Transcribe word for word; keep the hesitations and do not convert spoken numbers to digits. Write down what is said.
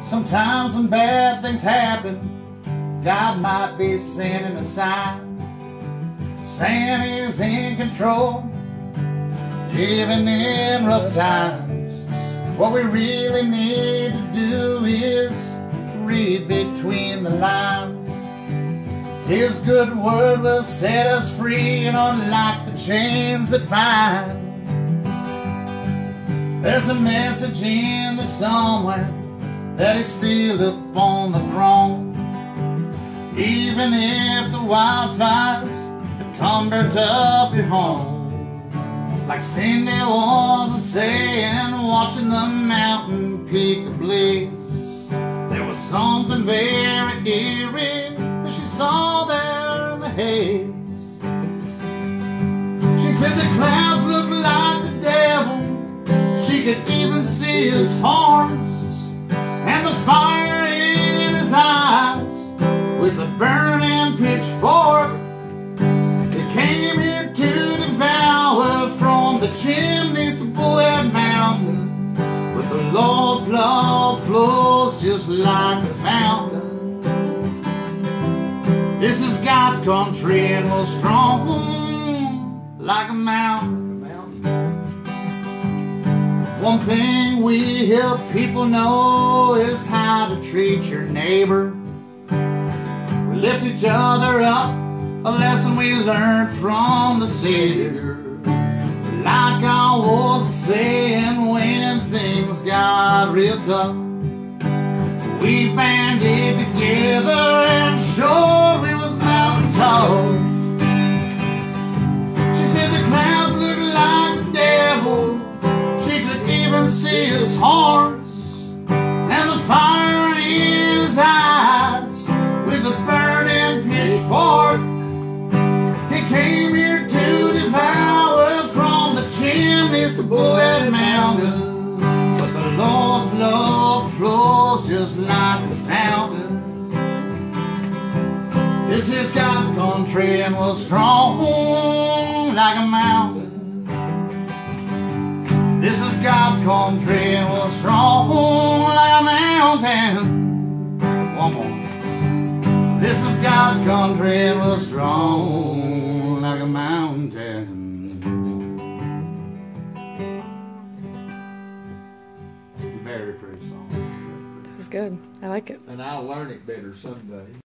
Sometimes when bad things happen, God might be sending a sign, saying He's in control, even in rough times. What we really need to do is read between the lines. His good word will set us free and unlock the chains that bind. There's a message in there somewhere that He's still up on the throne. Even if the wildfires have come dirt up your home, like Cindy was saying, watching the mountain peak ablaze, there was something very eerie that she saw there in the haze. She said the clouds looked like the devil, she could even see his horns, and the fire in his eyes with a burning pitchfork. It came here to devour from the chimneys to Bullet Mountain, but the Lord's love flows just like a fountain. This is God's country and we're strong like a mountain. One thing we help people know is how to treat your neighbor. We lift each other up, a lesson we learned from the Savior. Like I was saying, when things got real tough, we banded together and sure we was mountain tough. She said the clouds looked like the devil, even see his horns, and the fire in his eyes with a burning pitchfork. He came here to devour from the chimneys to Bullet Mountain, but the Lord's love flows just like a fountain. This is God's country and we're strong like a mountain. This is God's country and we're strong like a mountain. One more. This is God's country and we're strong like a mountain. Very pretty song. That was good. I like it. And I'll learn it better someday.